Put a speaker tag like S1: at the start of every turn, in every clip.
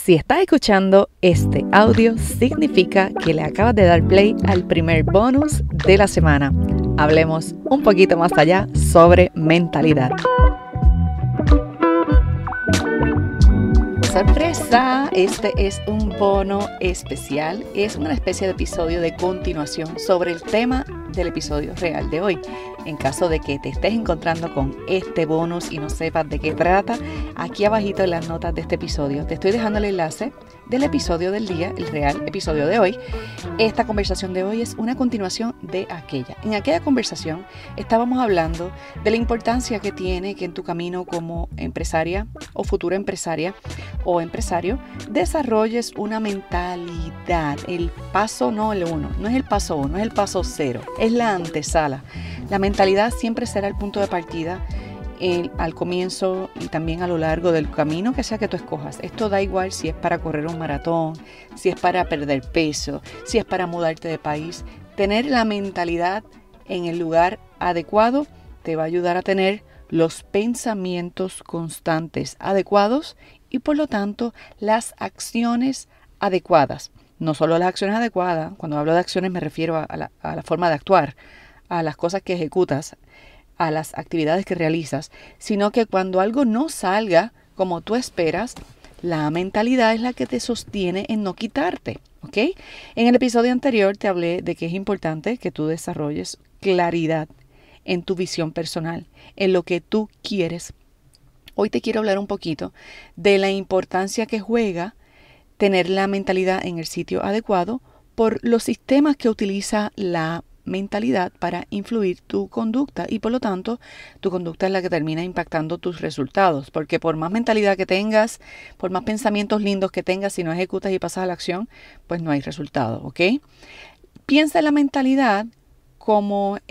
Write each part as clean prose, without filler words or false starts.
S1: Si estás escuchando este audio, significa que le acabas de dar play al primer bonus de la semana. Hablemos un poquito más allá sobre mentalidad. ¡Sorpresa! Este es un bono especial. Es una especie de episodio de continuación sobre el tema del episodio real de hoy. En caso de que te estés encontrando con este bonus y no sepas de qué trata, aquí abajito en las notas de este episodio te estoy dejando el enlace del episodio del día, el real episodio de hoy. Esta conversación de hoy es una continuación de aquella. En aquella conversación estábamos hablando de la importancia que tiene que en tu camino como empresaria o futura empresaria o empresario desarrolles una mentalidad. El paso, no el 1, no es el paso 1, es el paso 0, es la antesala. La mentalidad siempre será el punto de partida al comienzo y también a lo largo del camino que sea que tú escojas. Esto da igual si es para correr un maratón, si es para perder peso, si es para mudarte de país. Tener la mentalidad en el lugar adecuado te va a ayudar a tener los pensamientos constantes adecuados y por lo tanto las acciones adecuadas. No solo las acciones adecuadas, cuando hablo de acciones me refiero a la forma de actuar, a las cosas que ejecutas, a las actividades que realizas, sino que cuando algo no salga como tú esperas, la mentalidad es la que te sostiene en no quitarte, ¿ok? En el episodio anterior te hablé de que es importante que tú desarrolles claridad en tu visión personal, en lo que tú quieres. Hoy te quiero hablar un poquito de la importancia que juega tener la mentalidad en el sitio adecuado por los sistemas que utiliza la mentalidad para influir tu conducta y por lo tanto tu conducta es la que termina impactando tus resultados, porque por más mentalidad que tengas, por más pensamientos lindos que tengas, si no ejecutas y pasas a la acción, pues no hay resultado, ¿ok? Piensa en la mentalidad como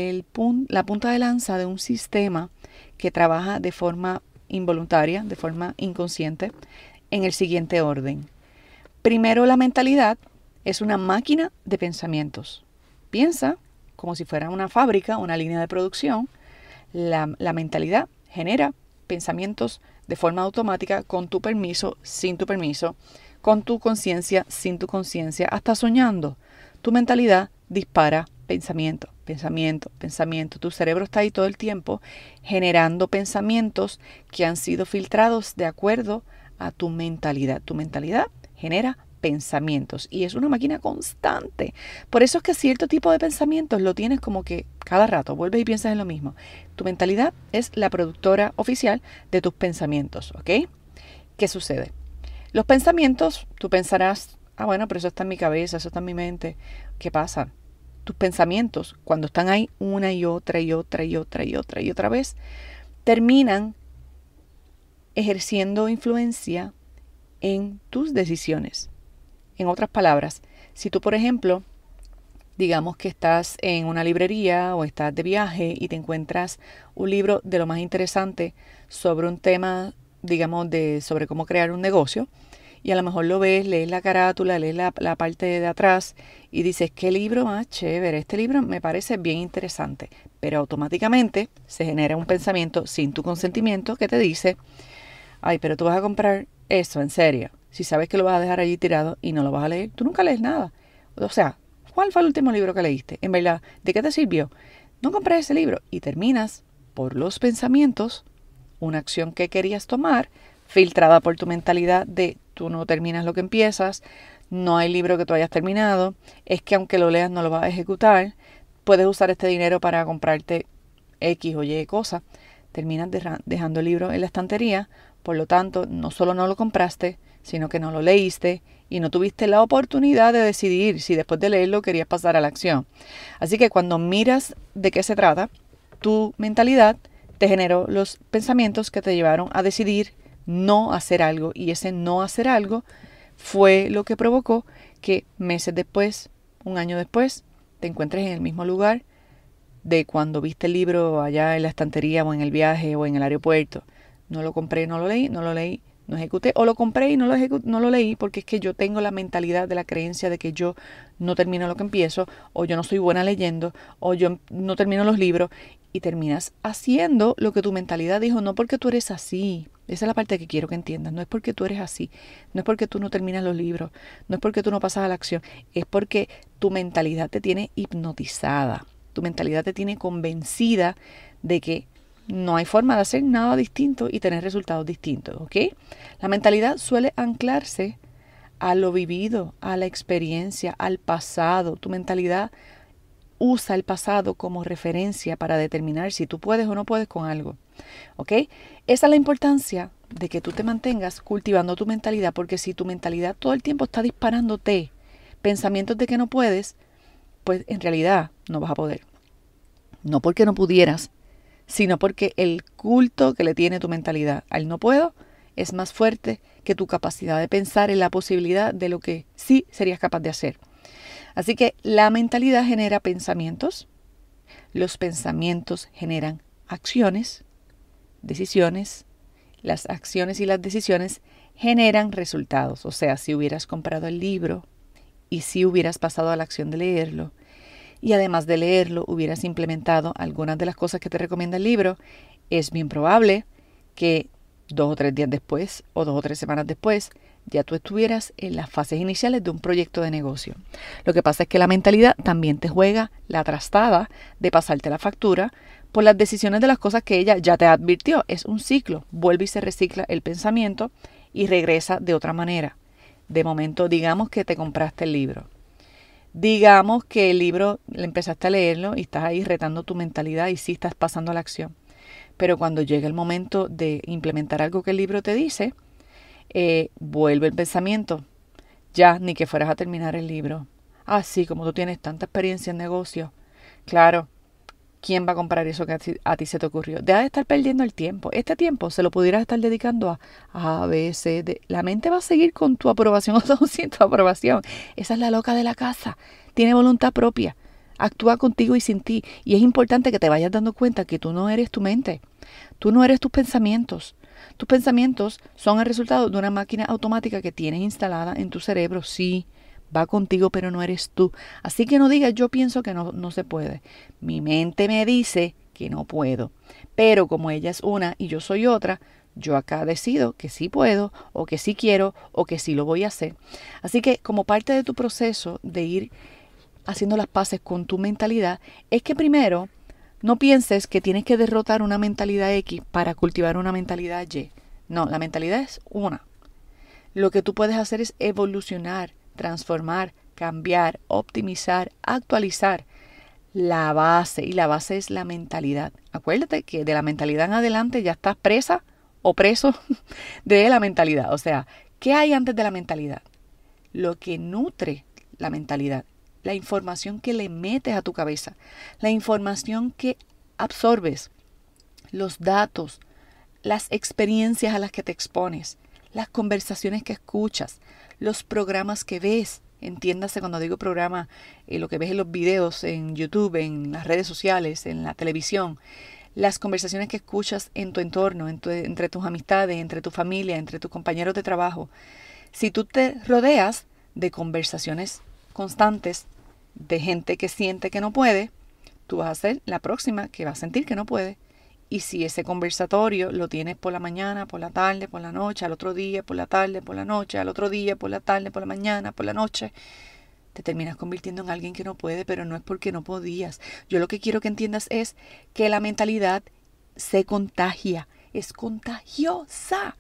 S1: la punta de lanza de un sistema que trabaja de forma involuntaria, de forma inconsciente, en el siguiente orden. Primero, la mentalidad es una máquina de pensamientos. Piensa como si fuera una fábrica, una línea de producción. La mentalidad genera pensamientos de forma automática, con tu permiso, sin tu permiso, con tu conciencia, sin tu conciencia, hasta soñando. Tu mentalidad dispara pensamiento, pensamiento, pensamiento. Tu cerebro está ahí todo el tiempo generando pensamientos que han sido filtrados de acuerdo a tu mentalidad. Tu mentalidad genera pensamientos y es una máquina constante. Por eso es que cierto tipo de pensamientos lo tienes como que cada rato vuelves y piensas en lo mismo. Tu mentalidad es la productora oficial de tus pensamientos, ¿ok? ¿Qué sucede? Los pensamientos, tú pensarás, bueno, pero eso está en mi cabeza, eso está en mi mente. ¿Qué pasa? Tus pensamientos, cuando están ahí una y otra y otra y otra y otra y otra vez, terminan ejerciendo influencia en tus decisiones. En otras palabras, si tú, por ejemplo, digamos que estás en una librería o estás de viaje y te encuentras un libro de lo más interesante sobre un tema, digamos, sobre cómo crear un negocio, y a lo mejor lo ves, lees la carátula, lees la parte de atrás y dices, ¿qué libro más chévere? Este libro me parece bien interesante, pero automáticamente se genera un pensamiento sin tu consentimiento que te dice, ay, pero tú vas a comprar eso, en serio. Si sabes que lo vas a dejar allí tirado y no lo vas a leer, tú nunca lees nada. O sea, ¿cuál fue el último libro que leíste? En verdad, ¿de qué te sirvió? No compré ese libro y terminas por los pensamientos, una acción que querías tomar, filtrada por tu mentalidad de tú no terminas lo que empiezas, no hay libro que tú hayas terminado, es que aunque lo leas no lo vas a ejecutar, puedes usar este dinero para comprarte X o Y cosa, terminas dejando el libro en la estantería, por lo tanto, no solo no lo compraste, sino que no lo leíste y no tuviste la oportunidad de decidir si después de leerlo querías pasar a la acción. Así que cuando miras de qué se trata, tu mentalidad te generó los pensamientos que te llevaron a decidir no hacer algo y ese no hacer algo fue lo que provocó que meses después, un año después, te encuentres en el mismo lugar de cuando viste el libro allá en la estantería o en el viaje o en el aeropuerto. No lo compré, no lo leí, no ejecuté, o lo compré y no lo leí porque es que yo tengo la mentalidad de la creencia de que yo no termino lo que empiezo, o yo no soy buena leyendo, o yo no termino los libros, y terminas haciendo lo que tu mentalidad dijo, no porque tú eres así. Esa es la parte que quiero que entiendas. No es porque tú eres así, no es porque tú no terminas los libros, no es porque tú no pasas a la acción, es porque tu mentalidad te tiene hipnotizada, tu mentalidad te tiene convencida de que no hay forma de hacer nada distinto y tener resultados distintos, ¿ok? La mentalidad suele anclarse a lo vivido, a la experiencia, al pasado. Tu mentalidad usa el pasado como referencia para determinar si tú puedes o no puedes con algo, ¿ok? Esa es la importancia de que tú te mantengas cultivando tu mentalidad, porque si tu mentalidad todo el tiempo está disparándote pensamientos de que no puedes, pues en realidad no vas a poder. No porque no pudieras, sino porque el culto que le tiene tu mentalidad al no puedo es más fuerte que tu capacidad de pensar en la posibilidad de lo que sí serías capaz de hacer. Así que la mentalidad genera pensamientos, los pensamientos generan acciones, decisiones, las acciones y las decisiones generan resultados. O sea, si hubieras comprado el libro y si hubieras pasado a la acción de leerlo, y además de leerlo hubieras implementado algunas de las cosas que te recomienda el libro, es bien probable que 2 o 3 días después o 2 o 3 semanas después ya tú estuvieras en las fases iniciales de un proyecto de negocio. Lo que pasa es que la mentalidad también te juega la trastada de pasarte la factura por las decisiones de las cosas que ella ya te advirtió. Es un ciclo, vuelve y se recicla el pensamiento y regresa de otra manera. De momento, digamos que te compraste el libro. Digamos que el libro le empezaste a leerlo y estás ahí retando tu mentalidad y sí estás pasando a la acción. Pero cuando llega el momento de implementar algo que el libro te dice, vuelve el pensamiento. Ya, ni que fueras a terminar el libro. Así como tú tienes tanta experiencia en negocio. Claro, ¿quién va a comprar eso que a ti se te ocurrió? Deja de estar perdiendo el tiempo. Este tiempo se lo pudieras estar dedicando a B, C, D. La mente va a seguir con tu aprobación o sin tu aprobación. Esa es la loca de la casa. Tiene voluntad propia. Actúa contigo y sin ti. Y es importante que te vayas dando cuenta que tú no eres tu mente. Tú no eres tus pensamientos. Tus pensamientos son el resultado de una máquina automática que tienes instalada en tu cerebro. Sí, va contigo, pero no eres tú. Así que no digas, yo pienso que no se puede. Mi mente me dice que no puedo. Pero como ella es una y yo soy otra, yo acá decido que sí puedo, o que sí quiero, o que sí lo voy a hacer. Así que como parte de tu proceso de ir haciendo las paces con tu mentalidad, es que primero no pienses que tienes que derrotar una mentalidad X para cultivar una mentalidad Y. No, la mentalidad es una. Lo que tú puedes hacer es evolucionar, transformar, cambiar, optimizar, actualizar la base. Y la base es la mentalidad. Acuérdate que de la mentalidad en adelante ya estás presa o preso de la mentalidad. O sea, ¿qué hay antes de la mentalidad? Lo que nutre la mentalidad. La información que le metes a tu cabeza, la información que absorbes, los datos, las experiencias a las que te expones, las conversaciones que escuchas, los programas que ves. Entiéndase cuando digo programa, lo que ves en los videos, en YouTube, en las redes sociales, en la televisión, las conversaciones que escuchas en tu entorno, entre tus amistades, entre tu familia, entre tus compañeros de trabajo. Si tú te rodeas de conversaciones constantes de gente que siente que no puede, tú vas a ser la próxima que va a sentir que no puede. Y si ese conversatorio lo tienes por la mañana, por la tarde, por la noche, al otro día, por la tarde, por la noche, al otro día, por la tarde, por la mañana, por la noche, te terminas convirtiendo en alguien que no puede, pero no es porque no podías. Yo lo que quiero que entiendas es que la mentalidad se contagia, es contagiosa.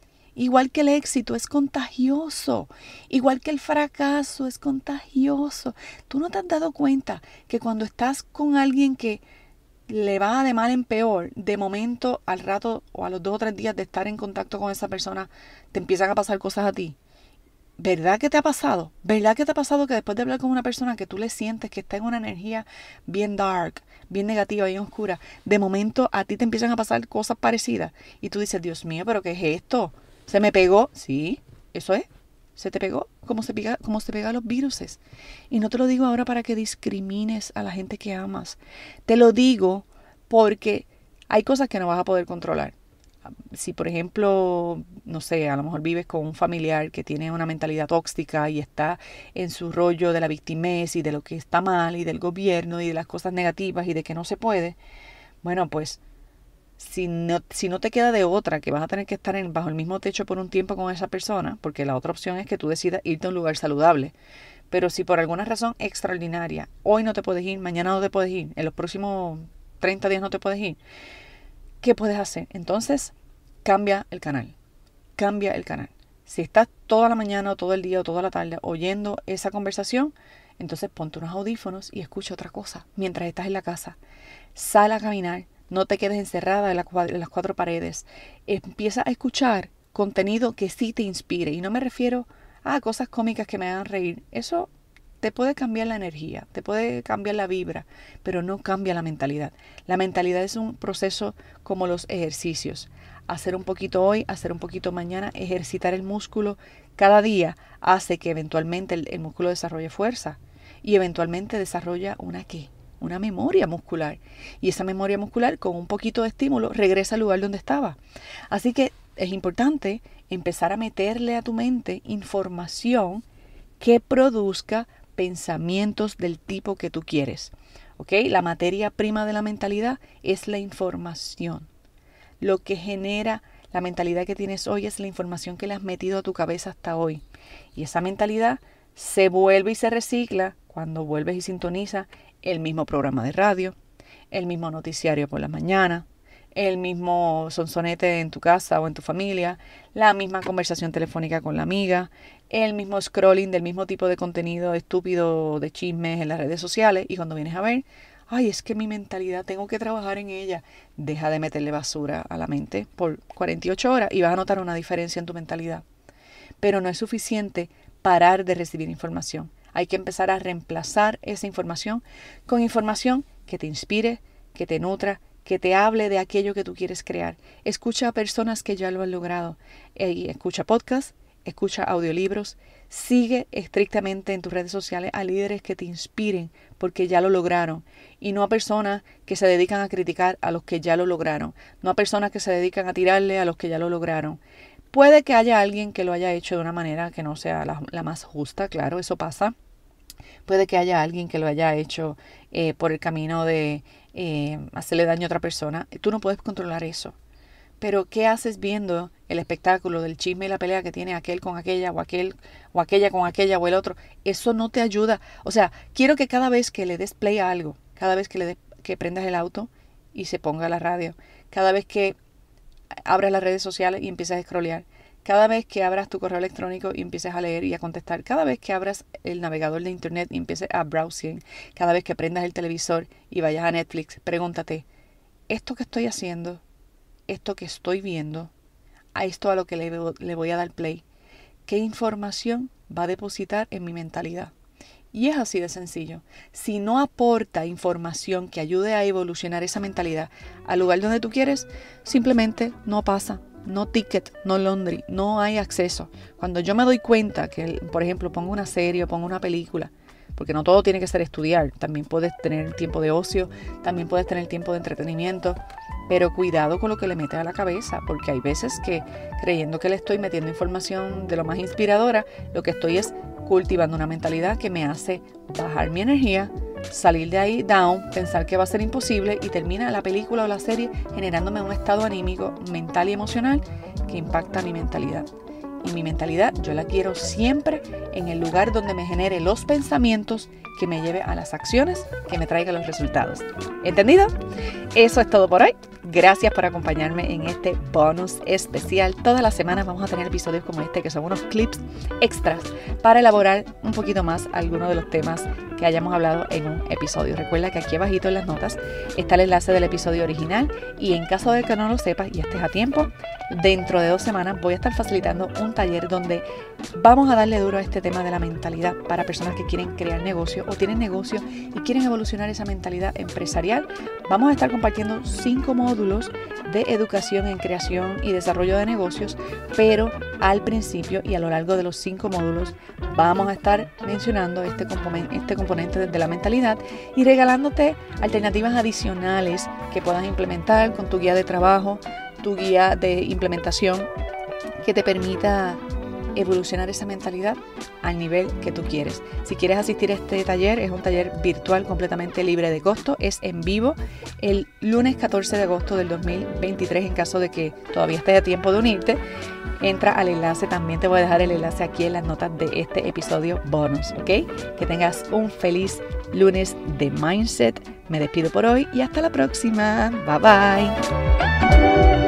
S1: Igual que el éxito es contagioso, igual que el fracaso es contagioso. ¿Tú no te has dado cuenta que cuando estás con alguien que le va de mal en peor, de momento al rato o a los 2 o 3 días de estar en contacto con esa persona, te empiezan a pasar cosas a ti? ¿Verdad que te ha pasado? ¿Verdad que te ha pasado que después de hablar con una persona que tú le sientes que está en una energía bien dark, bien negativa, bien oscura, de momento a ti te empiezan a pasar cosas parecidas y tú dices, Dios mío, ¿pero qué es esto? ¿Se me pegó? Sí, eso es. Se te pegó como se pega a los viruses. Y no te lo digo ahora para que discrimines a la gente que amas. Te lo digo porque hay cosas que no vas a poder controlar. Si, por ejemplo, no sé, a lo mejor vives con un familiar que tiene una mentalidad tóxica y está en su rollo de la victimez y de lo que está mal y del gobierno y de las cosas negativas y de que no se puede, Bueno, pues si no te queda de otra, que vas a tener que estar bajo el mismo techo por un tiempo con esa persona, porque la otra opción es que tú decidas irte a un lugar saludable. Pero si por alguna razón extraordinaria, hoy no te puedes ir, mañana no te puedes ir, en los próximos 30 días no te puedes ir, ¿qué puedes hacer? Entonces, cambia el canal. Cambia el canal. Si estás toda la mañana o todo el día o toda la tarde oyendo esa conversación, entonces ponte unos audífonos y escucha otra cosa mientras estás en la casa. Sal a caminar, no te quedes encerrada en las cuatro paredes. Empieza a escuchar contenido que sí te inspire. Y no me refiero a cosas cómicas que me hagan reír. Eso te puede cambiar la energía, te puede cambiar la vibra, pero no cambia la mentalidad. La mentalidad es un proceso como los ejercicios. Hacer un poquito hoy, hacer un poquito mañana, ejercitar el músculo cada día hace que eventualmente el músculo desarrolle fuerza y eventualmente desarrolla una memoria muscular. Y esa memoria muscular con un poquito de estímulo regresa al lugar donde estaba. Así que es importante empezar a meterle a tu mente información que produzca pensamientos del tipo que tú quieres. ¿Ok? La materia prima de la mentalidad es la información. Lo que genera la mentalidad que tienes hoy es la información que le has metido a tu cabeza hasta hoy. Y esa mentalidad se vuelve y se recicla cuando vuelves y sintonizas el mismo programa de radio, el mismo noticiario por la mañana, el mismo sonsonete en tu casa o en tu familia, la misma conversación telefónica con la amiga, el mismo scrolling del mismo tipo de contenido estúpido de chismes en las redes sociales. Y cuando vienes a ver, ay, es que mi mentalidad, tengo que trabajar en ella. Deja de meterle basura a la mente por 48 horas y vas a notar una diferencia en tu mentalidad. Pero no es suficiente parar de recibir información. Hay que empezar a reemplazar esa información con información que te inspire, que te nutra, que te hable de aquello que tú quieres crear. Escucha a personas que ya lo han logrado. Escucha podcasts, escucha audiolibros. Sigue estrictamente en tus redes sociales a líderes que te inspiren porque ya lo lograron. Y no a personas que se dedican a criticar a los que ya lo lograron. No a personas que se dedican a tirarle a los que ya lo lograron. Puede que haya alguien que lo haya hecho de una manera que no sea la más justa, claro, eso pasa. Puede que haya alguien que lo haya hecho por el camino de hacerle daño a otra persona. Tú no puedes controlar eso. Pero ¿qué haces viendo el espectáculo del chisme y la pelea que tiene aquel con aquella o aquella con aquella o el otro? Eso no te ayuda. O sea, quiero que cada vez que le des play a algo, cada vez que prendas el auto y se ponga la radio, cada vez que abras las redes sociales y empiezas a scrollear, cada vez que abras tu correo electrónico y empieces a leer y a contestar, cada vez que abras el navegador de internet y empieces a browsing, cada vez que prendas el televisor y vayas a Netflix, pregúntate, ¿esto que estoy haciendo, esto que estoy viendo, a esto a lo que le voy a dar play, qué información va a depositar en mi mentalidad? Y es así de sencillo. Si no aporta información que ayude a evolucionar esa mentalidad al lugar donde tú quieres, simplemente no pasa. No ticket, no laundry, no hay acceso. Cuando yo me doy cuenta que, por ejemplo, pongo una serie o pongo una película, porque no todo tiene que ser estudiar, también puedes tener tiempo de ocio, también puedes tener tiempo de entretenimiento, pero cuidado con lo que le metes a la cabeza, porque hay veces que creyendo que le estoy metiendo información de lo más inspiradora, lo que estoy es cultivando una mentalidad que me hace bajar mi energía, salir de ahí down, pensar que va a ser imposible y termina la película o la serie generándome un estado anímico, mental y emocional que impacta mi mentalidad. Y mi mentalidad yo la quiero siempre en el lugar donde me genere los pensamientos que me lleve a las acciones que me traigan los resultados. ¿Entendido? Eso es todo por hoy. Gracias por acompañarme en este bonus especial. Todas las semanas vamos a tener episodios como este, que son unos clips extras para elaborar un poquito más algunos de los temas que hayamos hablado en un episodio. Recuerda que aquí abajito en las notas está el enlace del episodio original y en caso de que no lo sepas y estés a tiempo, dentro de 2 semanas voy a estar facilitando un taller donde vamos a darle duro a este tema de la mentalidad para personas que quieren crear negocio o tienen negocio y quieren evolucionar esa mentalidad empresarial. Vamos a estar compartiendo 5 módulos de educación en creación y desarrollo de negocios, pero al principio y a lo largo de los 5 módulos vamos a estar mencionando este componente de la mentalidad y regalándote alternativas adicionales que puedas implementar con tu guía de trabajo, tu guía de implementación, que te permita evolucionar esa mentalidad al nivel que tú quieres. Si quieres asistir a este taller, es un taller virtual completamente libre de costo, es en vivo el lunes 14 de agosto del 2023. En caso de que todavía estés a tiempo de unirte, entra al enlace, también te voy a dejar el enlace aquí en las notas de este episodio bonus, ¿ok? Que tengas un feliz lunes de Mindset. Me despido por hoy y hasta la próxima. Bye bye.